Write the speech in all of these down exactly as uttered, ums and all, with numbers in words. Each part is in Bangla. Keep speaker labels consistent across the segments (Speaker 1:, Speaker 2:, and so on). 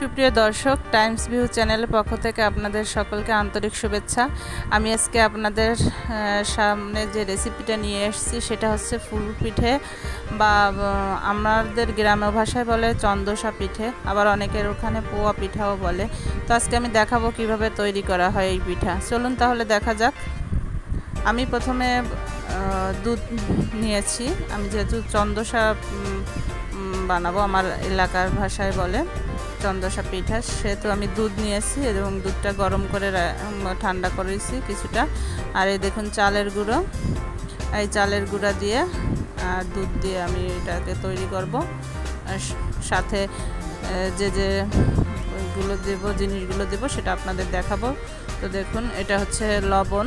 Speaker 1: সুপ্রিয় দর্শক, টাইমস ভিউ চ্যানেলের পক্ষ থেকে আপনাদের সকলকে আন্তরিক শুভেচ্ছা। আমি আজকে আপনাদের সামনে যে রেসিপিটা নিয়ে এসেছি সেটা হচ্ছে ফুল পিঠে, বা আমাদের গ্রাম্য ভাষায় বলে চন্দসা পিঠে, আবার অনেকের ওখানে পোয়া পিঠাও বলে। তো আজকে আমি দেখাবো কিভাবে তৈরি করা হয় এই পিঠা। চলুন তাহলে দেখা যাক। আমি প্রথমে দুধ নিয়েছি। আমি যেহেতু চন্দসা বানাবো, আমার এলাকার ভাষায় বলে চন্দসা পিঠা, সেহেতু আমি দুধ নিয়েছি এবং দুধটা গরম করে ঠান্ডা করেছি কিছুটা। আর এই দেখুন চালের গুঁড়ো, এই চালের গুঁড়া দিয়ে আর দুধ দিয়ে আমি এটাকে তৈরি করব। সাথে যে যে গুলো দেবো, জিনিসগুলো দেবো সেটা আপনাদের দেখাবো। তো দেখুন, এটা হচ্ছে লবণ,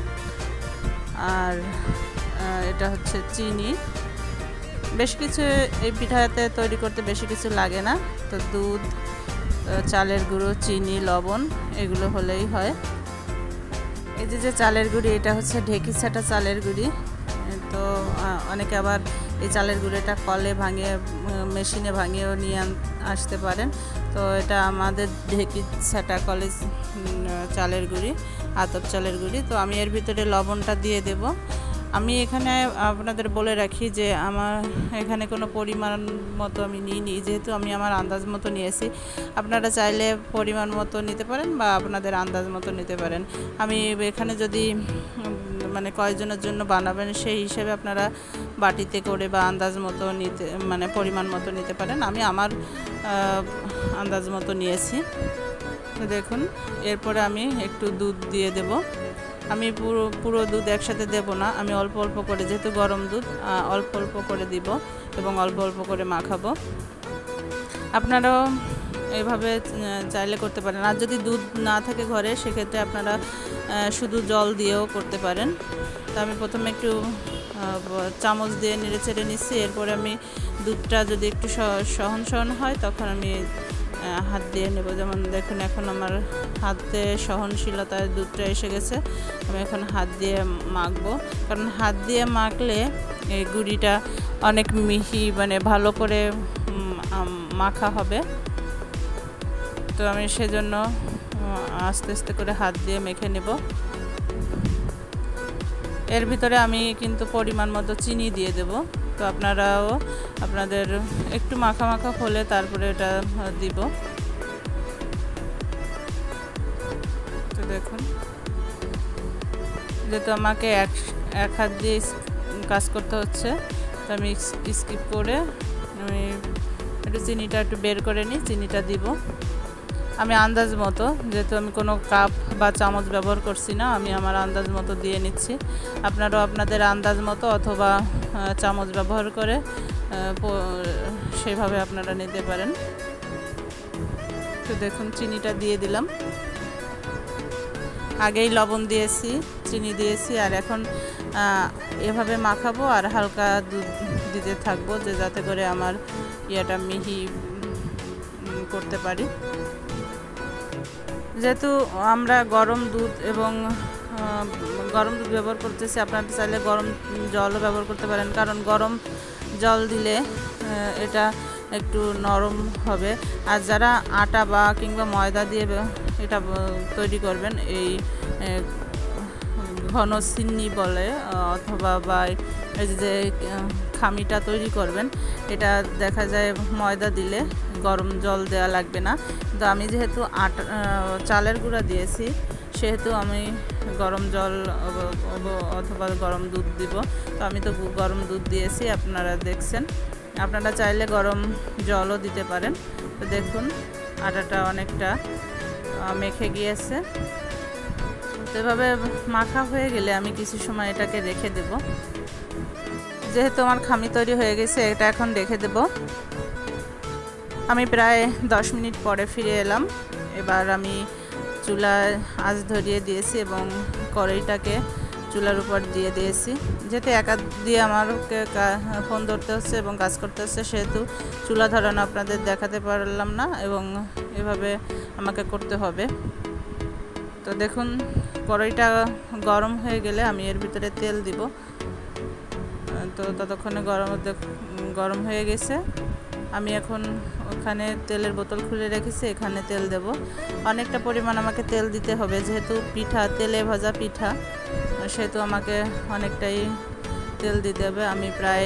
Speaker 1: আর এটা হচ্ছে চিনি। বেশ কিছু এই পিঠাতে তৈরি করতে বেশি কিছু লাগে না। তো দুধ, চালের গুঁড়ো, চিনি, লবণ এগুলো হলেই হয়। এই যে যে চালের গুঁড়ি, এটা হচ্ছে ঢেকি ছাটা চালের গুঁড়ি। তো অনেকে আবার এই চালের গুঁড়িটা কলে ভাঙিয়ে, মেশিনে ভাঙিয়েও নিয়ে আসতে পারেন। তো এটা আমাদের ঢেকি ছাটা কলে চালের গুঁড়ি, আতপ চালের গুঁড়ি। তো আমি এর ভিতরে লবণটা দিয়ে দেব। আমি এখানে আপনাদের বলে রাখি যে আমার এখানে কোনো পরিমাণ মতো আমি নিইনি, যেহেতু আমি আমার আন্দাজ মতো নিয়েছি। আপনারা চাইলে পরিমাণ মতো নিতে পারেন বা আপনাদের আন্দাজ মতো নিতে পারেন। আমি এখানে যদি মানে কয়েকজনের জন্য বানাবেন সেই হিসেবে আপনারা বাটিতে করে বা আন্দাজ মতো নিতে, মানে পরিমাণ মতো নিতে পারেন। আমি আমার আন্দাজ মতো নিয়েছি। তো দেখুন, এরপরে আমি একটু দুধ দিয়ে দেব। আমি পুরো পুরো দুধ একসাথে দেব না, আমি অল্প অল্প করে, যেহেতু গরম দুধ, অল্প অল্প করে দিব এবং অল্প অল্প করে মাখাবো। আপনারাও এইভাবে চাইলে করতে পারেন। আর যদি দুধ না থাকে ঘরে, সেক্ষেত্রে আপনারা শুধু জল দিয়েও করতে পারেন। তো আমি প্রথমে একটু চামচ দিয়ে নেড়ে চেড়ে নিচ্ছি। এরপরে আমি দুধটা যদি একটু সহন সহন হয় তখন আমি হাত দিয়ে নেব। যেমন দেখুন, এখন আমার হাতে সহনশীলতায় দুধটা এসে গেছে। আমি এখন হাত দিয়ে মাখবো, কারণ হাত দিয়ে মাখলে এই গুঁড়িটা অনেক মিহি, মানে ভালো করে মাখা হবে। তো আমি সেজন্য আস্তে আস্তে করে হাত দিয়ে মেখে নেব। এর ভিতরে আমি কিন্তু পরিমাণ মতো চিনি দিয়ে দেব। তো আপনারাও আপনাদের একটু মাখা মাখা হলে তারপরে এটা দিব। তো দেখুন, যেহেতু আমাকে এক এক হাত দিয়ে কাজ করতে হচ্ছে, তো আমি স্কিপ করে আমি একটু চিনিটা একটু বের করে নিই, চিনিটা দিব আমি আন্দাজ মতো। যেহেতু আমি কোনো কাপ বা চামচ ব্যবহার করছি না, আমি আমার আন্দাজ মতো দিয়ে নিচ্ছি। আপনারাও আপনাদের আন্দাজ মতো অথবা চামচ ব্যবহার করে সেভাবে আপনারা নিতে পারেন। তো দেখুন, চিনিটা দিয়ে দিলাম। আগেই লবণ দিয়েছি, চিনি দিয়েছি, আর এখন এভাবে মাখাবো আর হালকা দুধ দিতে থাকবো, যে যাতে করে আমার ইয়েটা মিহি করতে পারি। যেহেতু আমরা গরম দুধ এবং গরম দুধ ব্যবহার করতেছি, আপনারা চাইলে গরম জলও ব্যবহার করতে পারেন, কারণ গরম জল দিলে এটা একটু নরম হবে। আর যারা আটা বা কিংবা ময়দা দিয়ে এটা তৈরি করবেন, এই ঘন সিন্নি বলে অথবা বা এই যে খামিটা তৈরি করবেন, এটা দেখা যায় ময়দা দিলে গরম জল দেওয়া লাগবে না। কিন্তু আমি যেহেতু আটা চালের গুঁড়া দিয়েছি, সেহেতু আমি গরম জল অথবা গরম দুধ দিব। তো আমি তো গরম দুধ দিয়েছি, আপনারা দেখছেন। আপনারা চাইলে গরম জলও দিতে পারেন। তো দেখুন, আটাটা অনেকটা মেখে গিয়েছে। তো এভাবে মাখা হয়ে গেলে আমি কিছু সময় এটাকে রেখে দেব। যেহেতু আমার খামি তৈরি হয়ে গেছে, এটা এখন রেখে দেব। আমি প্রায় দশ মিনিট পরে ফিরে এলাম। এবার আমি চুলায় আঁচ ধরিয়ে দিয়েছি এবং কড়াইটাকে চুলার উপর দিয়ে দিয়েছি। যেহেতু একা দিয়ে আমাকে ফোন ধরতে হচ্ছে এবং কাজ করতে হচ্ছে, সেহেতু চুলা ধরানো আপনাদের দেখাতে পারলাম না এবং এভাবে আমাকে করতে হবে। তো দেখুন, কড়াইটা গরম হয়ে গেলে আমি এর ভিতরে তেল দিব। তো ততক্ষণে গরম গরম হয়ে গেছে। আমি এখন এখানে তেলের বোতল খুলে রেখেছি, এখানে তেল দেব। অনেকটা পরিমাণ আমাকে তেল দিতে হবে, যেহেতু পিঠা তেলে ভাজা পিঠা, সেহেতু আমাকে অনেকটাই তেল দিতে হবে। আমি প্রায়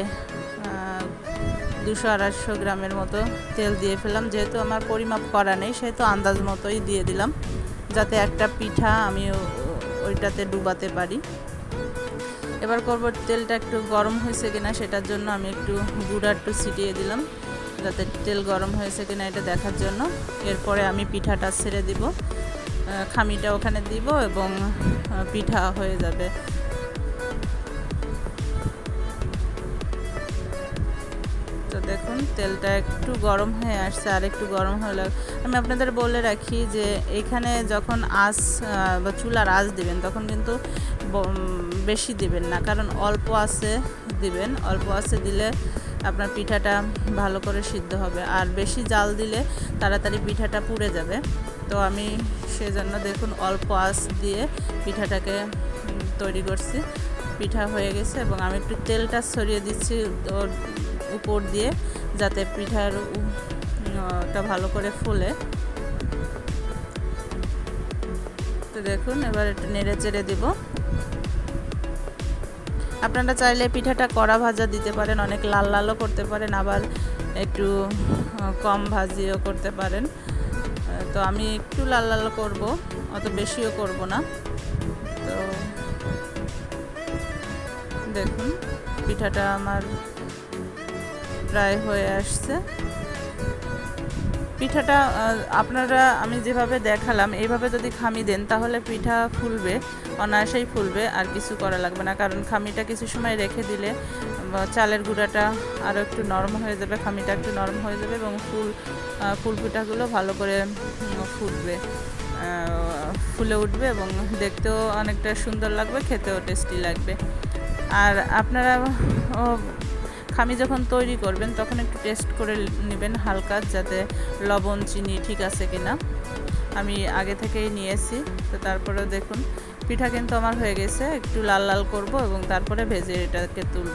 Speaker 1: দুশো আড়াইশো গ্রামের মতো তেল দিয়ে ফেললাম। যেহেতু আমার পরিমাপ করা নেই, সেহেতু আন্দাজ মতোই দিয়ে দিলাম, যাতে একটা পিঠা আমি ওইটাতে ডুবাতে পারি। এবার করব তেলটা একটু গরম হয়েছে কিনা, সেটার জন্য আমি একটু গুঁড়া একটু ছিটিয়ে দিলাম, যাতে তেল গরম হয়েছে কিনা এটা দেখার জন্য। এরপরে আমি পিঠাটা ছেড়ে দিব, খামিটা ওখানে দিব এবং পিঠা হয়ে যাবে। তো দেখুন তেলটা একটু গরম হয়ে আসছে, আর একটু গরম হলে আমি আপনাদের বলে রাখি যে এখানে যখন আঁচ বা চুলার আঁচ দিবেন তখন কিন্তু বেশি দিবেন না, কারণ অল্প আঁচে দিবেন। অল্প আঁচে দিলে আপনার পিঠাটা ভালো করে সিদ্ধ হবে, আর বেশি জাল দিলে তাড়াতাড়ি পিঠাটা পুড়ে যাবে। তো আমি সেজন্য দেখুন অল্প আঁচ দিয়ে পিঠাটাকে তৈরি করছি। পিঠা হয়ে গেছে এবং আমি একটু তেলটা ছড়িয়ে দিচ্ছি ওর উপর দিয়ে, যাতে পিঠাটা ভালো করে ফুলে। তো দেখুন এবার একটু নেড়ে চেড়ে দিব। আপনারা চাইলে পিঠাটা কড়া ভাজা দিতে পারেন, অনেক লাল লালও করতে পারেন, আবার একটু কম ভাজিও করতে পারেন। তো আমি একটু লাল লাল করব, অত বেশিও করব না। তো দেখুন পিঠাটা আমার প্রায় হয়ে আসছে। পিঠাটা আপনারা আমি যেভাবে দেখালাম এইভাবে যদি খামি দেন তাহলে পিঠা ফুলবে, অনায়াসেই ফুলবে, আর কিছু করা লাগবে না। কারণ খামিটা কিছু সময় রেখে দিলে চালের গুঁড়াটা আরও একটু নরম হয়ে যাবে, খামিটা একটু নরম হয়ে যাবে এবং ফুল ফুল পিঠাগুলো ভালো করে ফুটবে, ফুলে উঠবে এবং দেখতেও অনেকটা সুন্দর লাগবে, খেতেও টেস্টি লাগবে। আর আপনারা খামি যখন তৈরি করবেন তখন একটু টেস্ট করে নেবেন হালকা, যাতে লবণ চিনি ঠিক আছে কিনা। আমি আগে থেকেই নিয়েছি। তো তারপরে দেখুন পিঠা কিন্তু আমার হয়ে গেছে, একটু লাল লাল করব এবং তারপরে ভেজে এটাকে তুলব।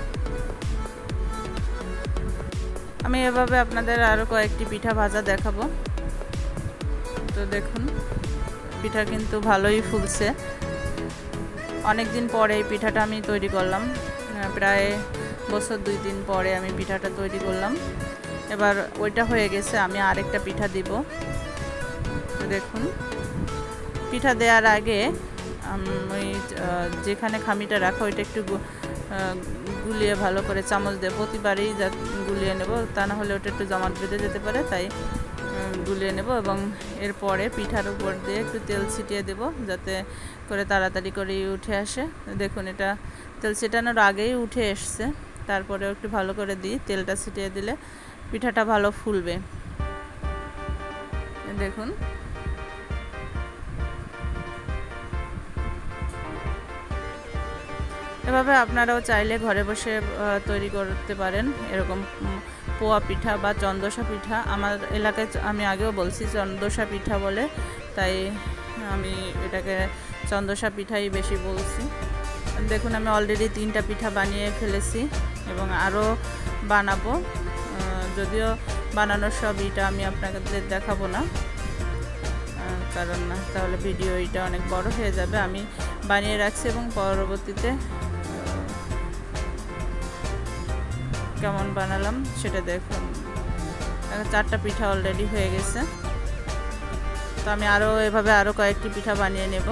Speaker 1: আমি এভাবে আপনাদের আরও কয়েকটি পিঠা ভাজা দেখাবো। তো দেখুন পিঠা কিন্তু ভালোই ফুলছে। অনেক দিন পরে এই পিঠাটা আমি তৈরি করলাম, প্রায় বছর দুই দিন পরে আমি পিঠাটা তৈরি করলাম। এবার ওইটা হয়ে গেছে, আমি আরেকটা পিঠা দিব। তো দেখুন পিঠা দেওয়ার আগে আমি যেখানে খামিটা রাখা ওইটা একটু গুলিয়ে ভালো করে চামচ দিয়ে প্রতিবারই যা গুলিয়ে নেব, তা না হলে ওটা একটু জমাট বেঁধে যেতে পারে, তাই গুলিয়ে নেব। এবং এরপরে পিঠার উপর দিয়ে একটু তেল ছিটিয়ে দেব, যাতে করে তাড়াতাড়ি করে উঠে আসে। দেখুন এটা তেল ছিটানোর আগেই উঠে এসছে, তারপরেও একটু ভালো করে দিই, তেলটা ছিটিয়ে দিলে পিঠাটা ভালো ফুলবে। দেখুন এভাবে আপনারাও চাইলে ঘরে বসে তৈরি করতে পারেন এরকম পোয়া পিঠা বা চন্দসা পিঠা। আমার এলাকায় আমি আগেও বলছি চন্দসা পিঠা বলে, তাই আমি এটাকে চন্দসা পিঠাই বেশি বলছি। দেখুন আমি অলরেডি তিনটা পিঠা বানিয়ে ফেলেছি এবং আরও বানাবো, যদিও বানানোর সব এটা আমি আপনাদের দেখাবো না, কারণ না তাহলে ভিডিও এটা অনেক বড় হয়ে যাবে। আমি বানিয়ে রাখছি এবং পরবর্তীতে কেমন বানালাম সেটা দেখুন। চারটা পিঠা অলরেডি হয়ে গেছে। তো আমি আরও এভাবে আরও কয়েকটি পিঠা বানিয়ে নেব।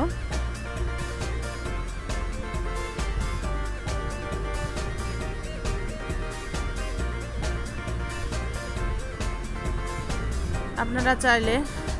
Speaker 1: আপনারা চাইলে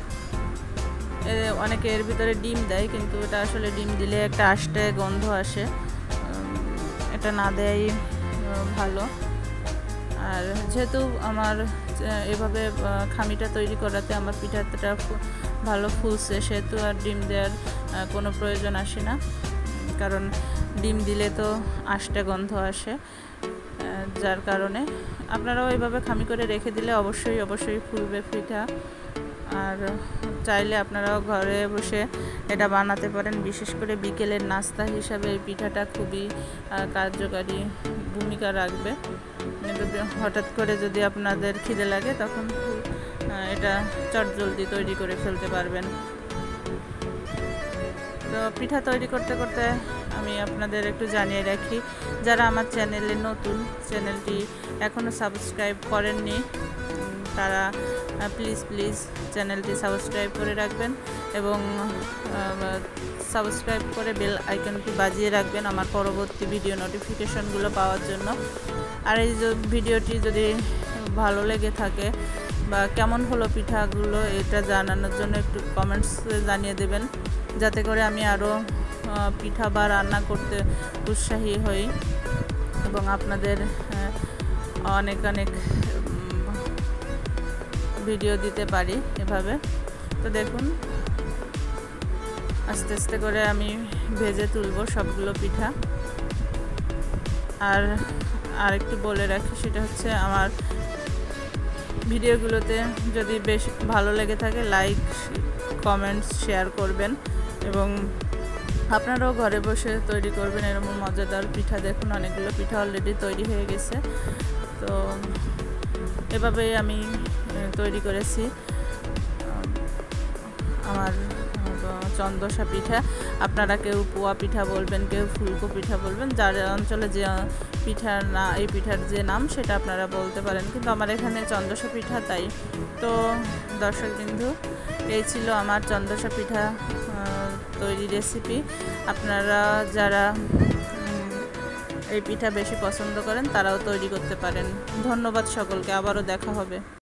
Speaker 1: অনেকে এর ভিতরে ডিম দেয়, কিন্তু এটা আসলে ডিম দিলে একটা আষ্টে গন্ধ আসে, এটা না দেয় ভালো। আর যেহেতু আমার এভাবে খামিটা তৈরি করাতে আমার পিঠাটা ভালো ফুলছে, সেহেতু আর ডিম দেওয়ার কোনো প্রয়োজন আসে না, কারণ ডিম দিলে তো আষ্টে গন্ধ আসে। যার কারণে আপনারাও এইভাবে খামি করে রেখে দিলে অবশ্যই অবশ্যই ফুলবে পিঠা। আর চাইলে আপনারাও ঘরে বসে এটা বানাতে পারেন, বিশেষ করে বিকেলের নাস্তা হিসাবে এই পিঠাটা খুবই কার্যকারী ভূমিকা রাখবে। হঠাৎ করে যদি আপনাদের খিদে লাগে তখন এটা চটজলদি তৈরি করে ফেলতে পারবেন। তো পিঠা তৈরি করতে করতে আমি আপনাদের একটু জানিয়ে রাখি, যারা আমার চ্যানেলে নতুন, চ্যানেলটি এখনও সাবস্ক্রাইব করেননি তারা প্লিজ প্লিজ চ্যানেলটি সাবস্ক্রাইব করে রাখবেন এবং সাবস্ক্রাইব করে বেল আইকনটি বাজিয়ে রাখবেন আমার পরবর্তী ভিডিও নোটিফিকেশনগুলো পাওয়ার জন্য। আর এই যে ভিডিওটি যদি ভালো লেগে থাকে বা কেমন হলো পিঠাগুলো এটা জানানোর জন্য একটু কমেন্টস জানিয়ে দেবেন, যাতে করে আমি আরও পিঠা বা রান্না করতে উৎসাহী হই এবং আপনাদের অনেক অনেক ভিডিও দিতে পারি এভাবে। তো দেখুন আস্তে আস্তে করে আমি ভেজে তুলব সবগুলো পিঠা। আর আর একটু বলে রাখি, সেটা হচ্ছে আমার ভিডিওগুলোতে যদি বেশ ভালো লেগে থাকে লাইক কমেন্টস শেয়ার করবেন এবং আপনারাও ঘরে বসে তৈরি করবেন এরকম মজাদার পিঠা। দেখুন অনেকগুলো পিঠা অলরেডি তৈরি হয়ে গেছে। তো এভাবেই আমি তৈরি করেছি আমার চন্দসা পিঠা। আপনারা কেউ পোয়া পিঠা বলবেন, কেউ ফুলকো পিঠা বলবেন, যার অঞ্চলে যে পিঠার না এই পিঠার যে নাম সেটা আপনারা বলতে পারেন, কিন্তু আমার এখানে চন্দসা পিঠা তাই। তো দর্শকবৃন্দু, এই ছিল আমার চন্দসা পিঠা তৈরি রেসিপি। আপনারা যারা এই পিঠা বেশি পছন্দ করেন তারাও তৈরি করতে পারেন। ধন্যবাদ সকলকে, আবারও দেখা হবে।